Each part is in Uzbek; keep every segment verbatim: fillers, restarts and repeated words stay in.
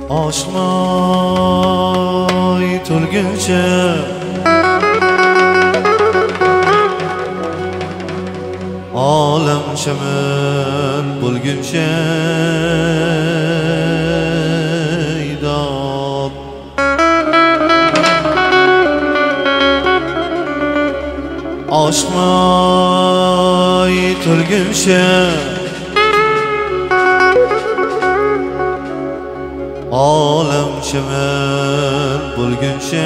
Aşkmay tülgünçe Alem şemel bulgünçe İdad Aşkmay tülgünçe Alem şemel bulgünçe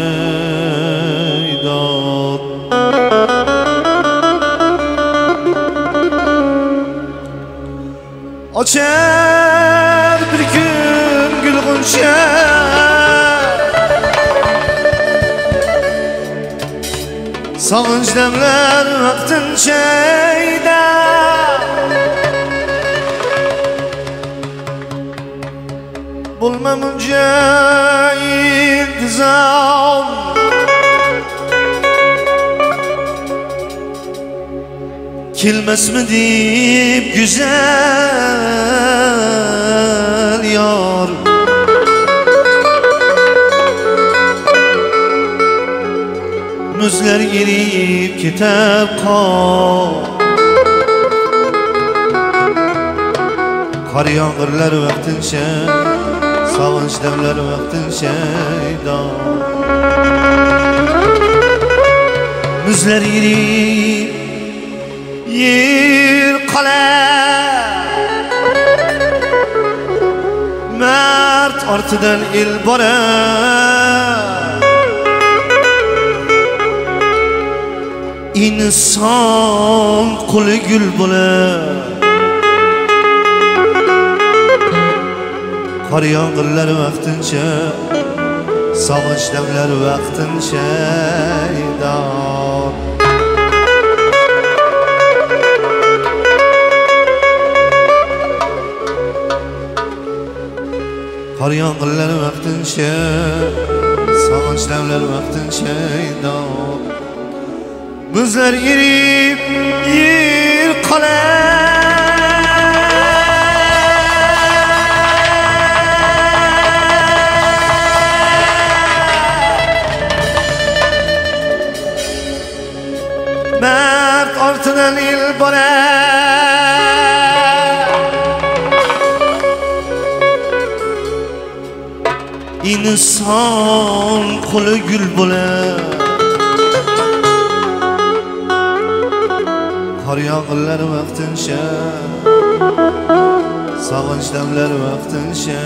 İdad Açar bir gün gül gonca Sağınç demler vaktince Bulmamunca intizam Kilmez mi deyip güzel yar Müzler girip kitap kal Kar yağırlar vaktince Sağınç demler vaktince Müzler girip yer qala Mert ortidan el bora İnson quli gul bo'lar Qor yomg'irlar vaqtincha Sog'inch damlar vaqtincha Qor yomg'irlar vaqtincha Sog'inch damlar vaqtincha Muzlar erib yer qolar Mert ortidan el borar İnson quli gul bo'lar Qor yog'irlar vaqtincha Sog'inch damlar vaqtincha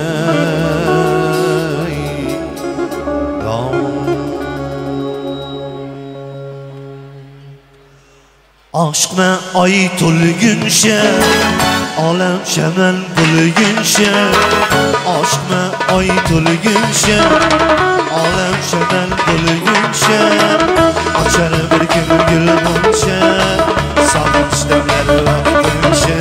Aşkma ay to'lguncha Olam shamal bo'lguncha Aşkma ay to'lguncha Olam shamal bo'lguncha Ochar bir kun gul goncha Sog'inch damlar vaqtincha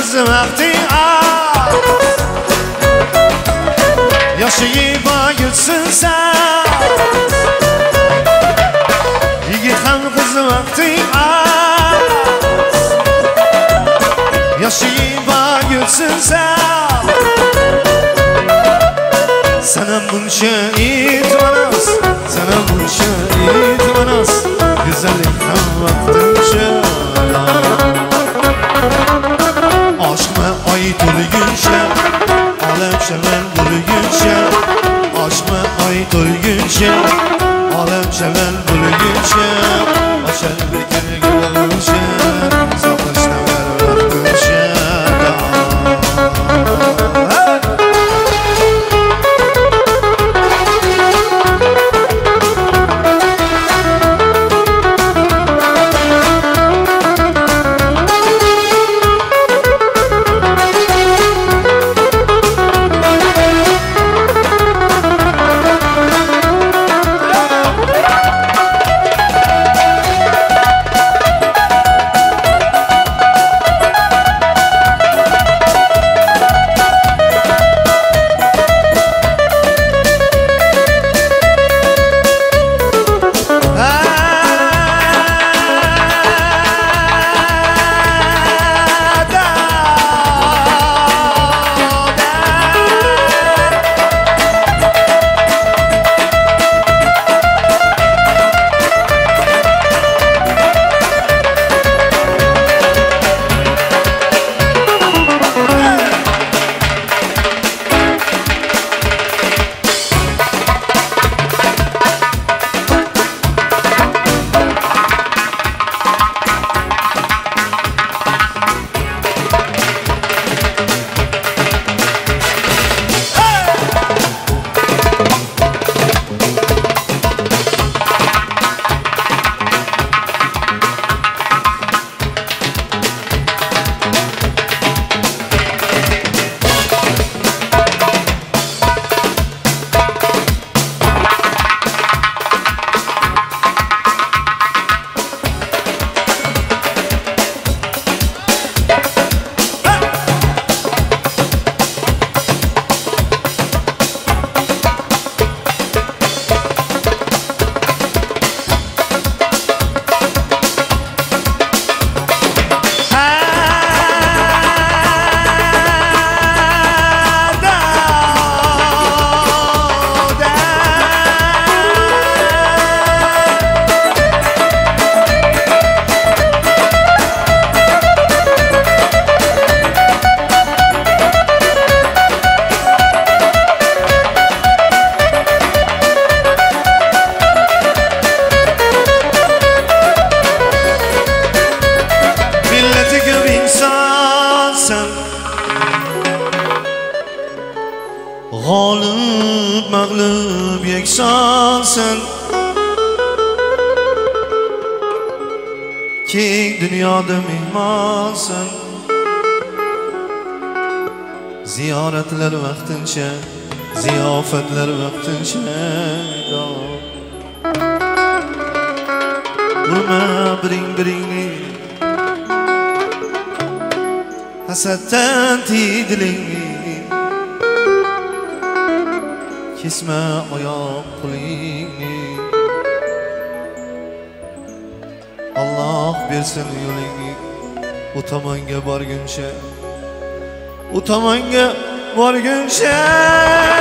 qiz vaqting az yoshing bagilsin sen yigit ham qiz vaqting az yoshing bagilsin sen sana buncha e'tiboros sana buncha e'tiboros güzellik ham vaqtincha aşkma ay to'lguncha olam shamol bo'lguncha aşkma ay to'lguncha olam shamol bo'lguncha oshar bir kunga bo'lguncha sog'inchdan vaqtincha g'olib mag'lub yaksonsan keng dunyoda mehmonsan ziyoratlar vaqtincha ziyofatlar vaqtincha urma biring biringni hasaddan tidilingni kesma oyoq qo'lingni Alloh bersin yo'lingni u tomonga borguncha u tomonga borguncha